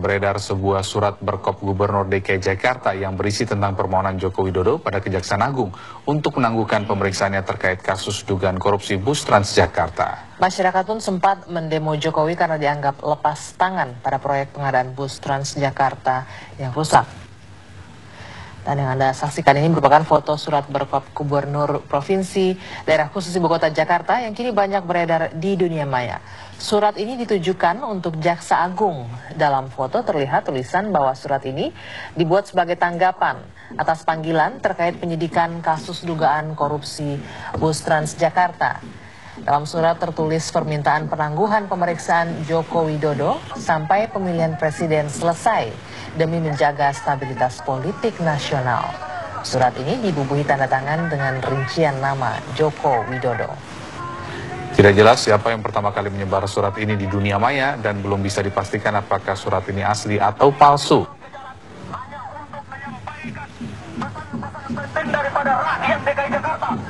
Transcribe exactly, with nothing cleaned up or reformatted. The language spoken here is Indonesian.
beredar sebuah surat berkop Gubernur D K I Jakarta yang berisi tentang permohonan Joko Widodo pada Kejaksaan Agung untuk menangguhkan pemeriksaannya terkait kasus dugaan korupsi bus Transjakarta. Masyarakat pun sempat mendemo Jokowi karena dianggap lepas tangan pada proyek pengadaan bus Transjakarta yang rusak. Dan yang Anda saksikan ini merupakan foto surat berkop Gubernur Provinsi Daerah Khusus Ibu Kota Jakarta yang kini banyak beredar di dunia maya. Surat ini ditujukan untuk Jaksa Agung. Dalam foto terlihat tulisan bahwa surat ini dibuat sebagai tanggapan atas panggilan terkait penyidikan kasus dugaan korupsi bus Transjakarta. Dalam surat tertulis permintaan penangguhan pemeriksaan Joko Widodo sampai pemilihan presiden selesai demi menjaga stabilitas politik nasional. Surat ini dibubuhi tanda tangan dengan rincian nama Joko Widodo. Tidak jelas siapa yang pertama kali menyebar surat ini di dunia maya dan belum bisa dipastikan apakah surat ini asli atau palsu. Daripada rakyat D K I Jakarta.